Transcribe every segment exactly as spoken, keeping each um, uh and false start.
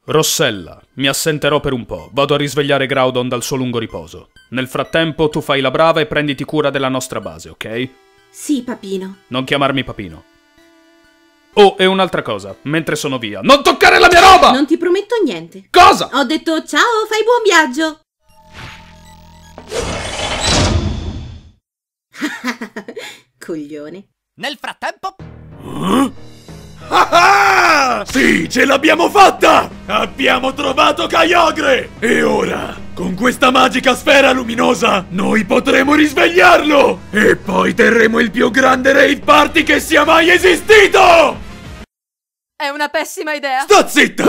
Rossella, mi assenterò per un po'. Vado a risvegliare Groudon dal suo lungo riposo. Nel frattempo tu fai la brava e prenditi cura della nostra base, ok? Sì, papino. Non chiamarmi papino. Oh, e un'altra cosa, mentre sono via, non toccare la mia roba! Non ti prometto niente. Cosa? Ho detto ciao, fai buon viaggio! Coglione. Nel frattempo... Uh? Ah ah! Sì, ce l'abbiamo fatta! Abbiamo trovato Kyogre! E ora, con questa magica sfera luminosa, noi potremo risvegliarlo! E poi terremo il più grande rave party che sia mai esistito! È una pessima idea! Sta zitta!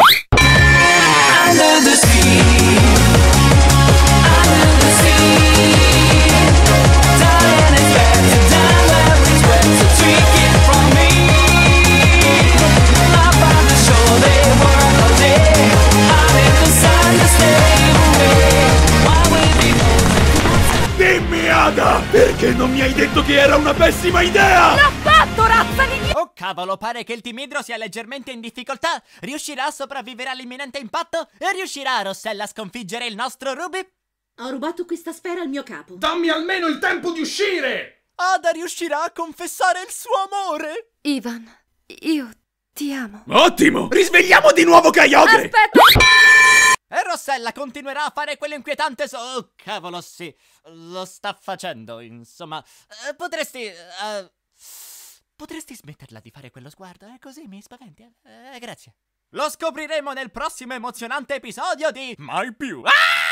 Dimmi, Ada! Perché non mi hai detto che era una pessima idea? L'ho fatto, razza di... Oh cavolo, pare che il timidro sia leggermente in difficoltà. Riuscirà a sopravvivere all'imminente impatto? E riuscirà Rossella a sconfiggere il nostro Ruby? Ho rubato questa sfera al mio capo. Dammi almeno il tempo di uscire! Ada riuscirà a confessare il suo amore? Ivan, io ti amo. Ottimo! Risvegliamo di nuovo Kyogre! Aspetta! E Rossella continuerà a fare quell'inquietante so... Oh, cavolo, sì. Lo sta facendo, insomma. Eh, potresti... Uh... Potresti smetterla di fare quello sguardo, eh? Così mi spaventi, eh? eh grazie. Lo scopriremo nel prossimo emozionante episodio di Mai più. Ah!